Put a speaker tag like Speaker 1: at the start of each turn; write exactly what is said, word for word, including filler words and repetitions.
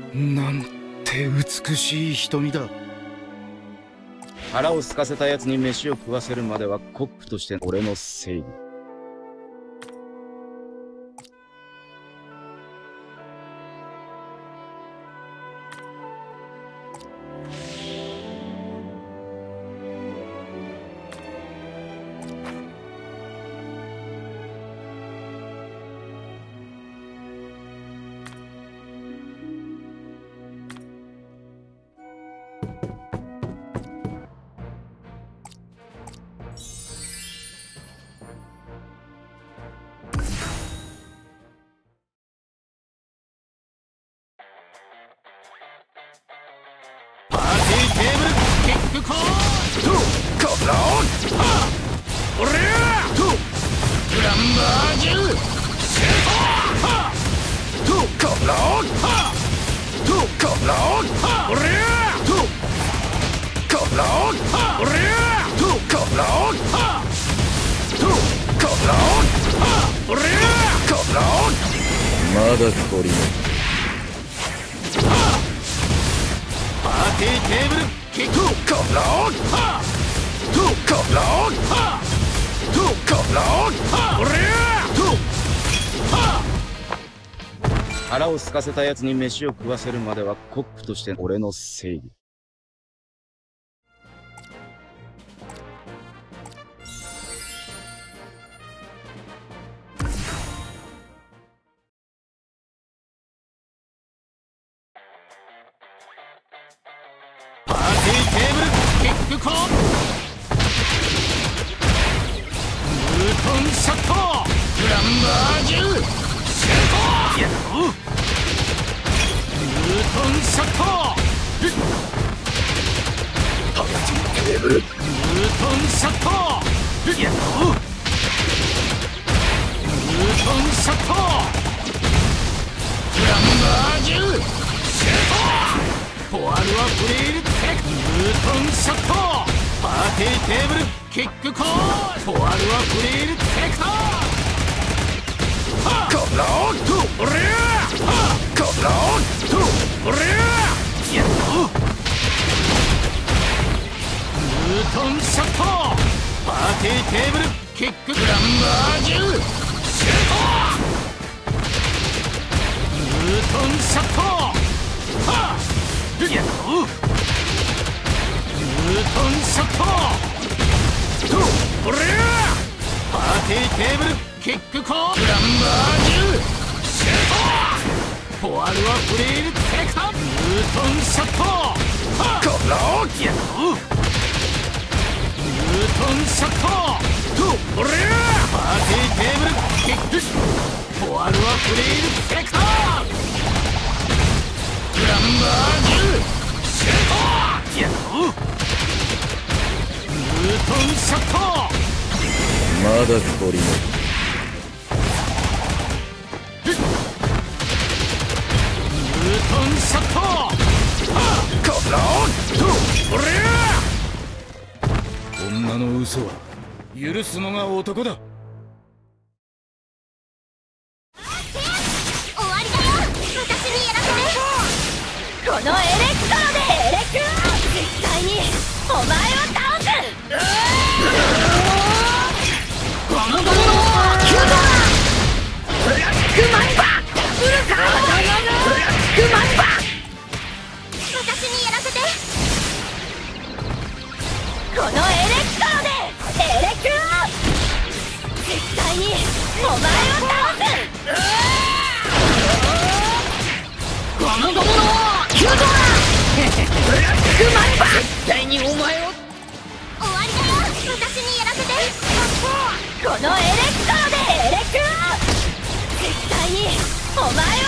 Speaker 1: なんて美しい瞳だ。
Speaker 2: 腹を空かせた奴に飯を食わせるまではコックとして俺の正義。 まだ懲りない。パーティーテーブルキックコロンハトコロンハトコロンハオレトハ腹を空かせた奴に飯を食わせるまではコックとして俺の正義。ムートンシャットグランバージュシュートやろう。ムートンシャットハマチテーブルムートンシャットやろう。ムートンシャットグランバージュシュートフォワールはフリールテクムートンシャットパーティーテーブルキックコールフォワールはフリールテクターコロンとオレーコロンとオレーやっとムートンシャットパーティーテーブルキックグランバージュシュートムートンシャットはやっとムートンシャットとオレーパーティーテーブルキックコーグランバージュシュートフォワールはフリールテクタムートンシャットコロンやろう。ムートンシャットとオレーパーティーテーブルキックフォワールはフリールテクタグランバージュシュートやろう。ムートンシャットまだ懲りない。ムートンシャットコロンとオレー女の嘘は許すのが男だ。
Speaker 3: 終わりだよ。私にやらせて。このエレクトロでエレク絶対にお前を倒す。このゴムのキュートだ。ブラックマンバブルカーブラックマンバ私にやらせて。このエレクトロでエレク絶対にお前を倒す。このゴムのキュートだ。ブラックマンバ絶対にお前を終わりだよ。私にやらせて。このエレクトロでエレク絶対にお前を